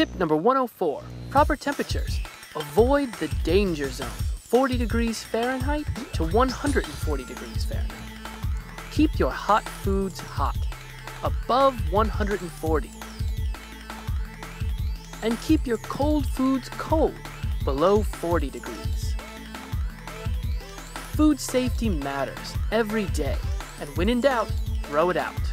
Tip number 104, proper temperatures. Avoid the danger zone, 40 degrees Fahrenheit to 140 degrees Fahrenheit. Keep your hot foods hot, above 140. And keep your cold foods cold, below 40 degrees. Food safety matters every day, and when in doubt, throw it out.